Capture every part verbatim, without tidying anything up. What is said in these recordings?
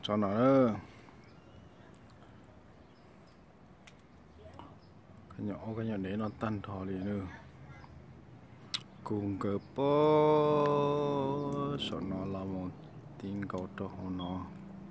cho nó nữa. Cái nhỏ cái nhỏ đấy nó tan thò đi nữa cùng cái bó sợ nó là một tiếng cầu cho nó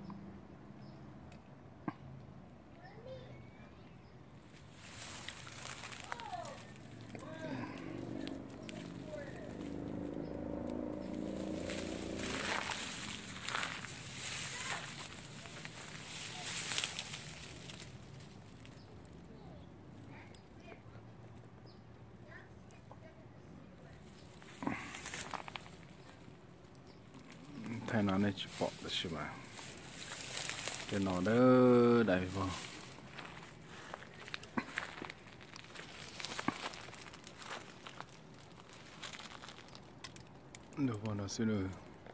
thay nó này chỉ bỏ được chứ mà cái nó đỡ đầy vào được vào nó xíu nữa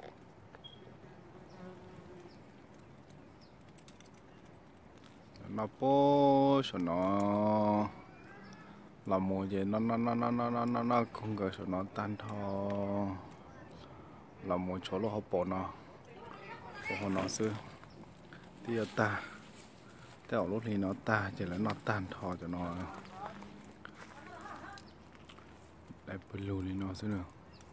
nó bố cho nó làm một gì nó nó nó nó nó nó nó không có cho nó tan thò làm một chỗ lo học bỏ nó bỏ nó xưa thì ta theo lúc thì nó ta chỉ là nó tan thò cho nó để bự lù thì nó xưa nữa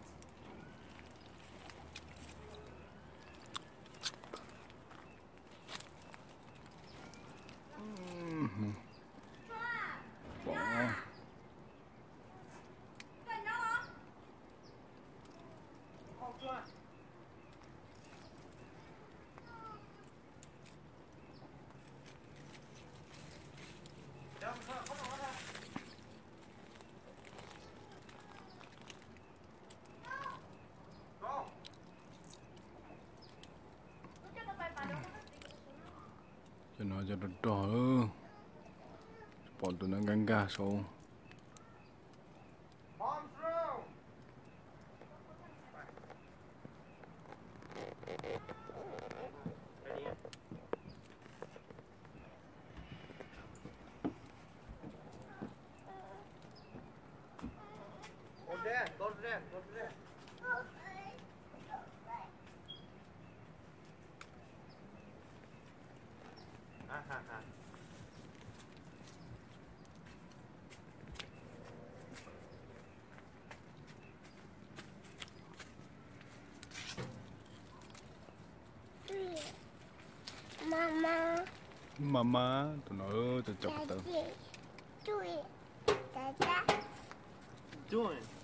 cho nó cho nó đỏ hơn bỏ tụi nó găng gà xuống Mama. Mama, tụi nó ơi, tụi chọc tụi. Daddy. Daddy. Daddy. Doing?